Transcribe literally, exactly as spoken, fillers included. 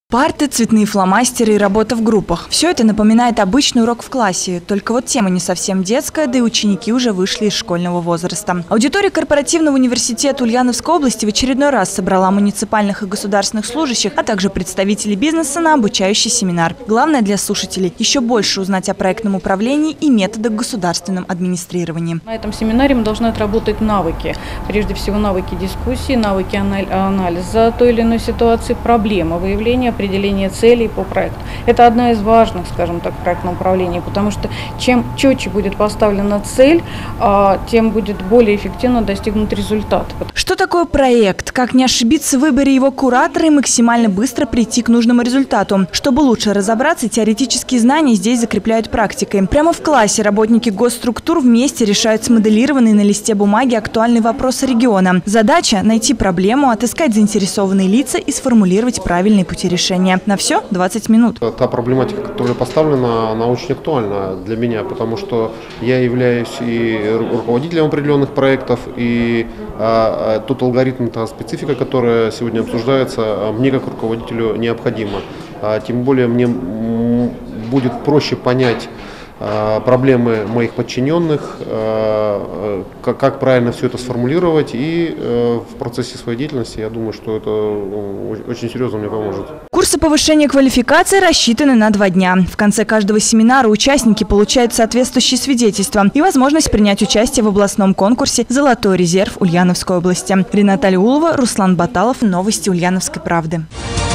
Парты, цветные фломастеры и работа в группах. Все это напоминает обычный урок в классе, только вот тема не совсем детская, да и ученики уже вышли из школьного возраста. Аудитория корпоративного университета Ульяновской области в очередной раз собрала муниципальных и государственных служащих, а также представителей бизнеса на обучающий семинар. Главное для слушателей – еще больше узнать о проектном управлении и методах государственном администрировании. На этом семинаре мы должны отработать навыки. Прежде всего навыки дискуссии, навыки анализа той или иной ситуации, проблемы выявления, определение целей по проекту. Это одна из важных, скажем так, в проектном управлении, потому что чем четче будет поставлена цель, тем будет более эффективно достигнут результат. Что такое проект? Как не ошибиться в выборе его куратора и максимально быстро прийти к нужному результату? Чтобы лучше разобраться, теоретические знания здесь закрепляют практикой. Прямо в классе работники госструктур вместе решают смоделированные на листе бумаги актуальные вопросы региона. Задача – найти проблему, отыскать заинтересованные лица и сформулировать правильные пути решения. На все двадцать минут. Та проблематика, которая поставлена, она очень актуальна для меня, потому что я являюсь и руководителем определенных проектов, и а, тот алгоритм, та специфика, которая сегодня обсуждается, мне как руководителю необходима. А, тем более мне будет проще понять проблемы моих подчиненных, как правильно все это сформулировать, и в процессе своей деятельности я думаю, что это очень серьезно мне поможет. Курсы повышения квалификации рассчитаны на два дня. В конце каждого семинара участники получают соответствующие свидетельства и возможность принять участие в областном конкурсе «Золотой резерв Ульяновской области». Рената Алиулова, Руслан Баталов. Новости Ульяновской правды.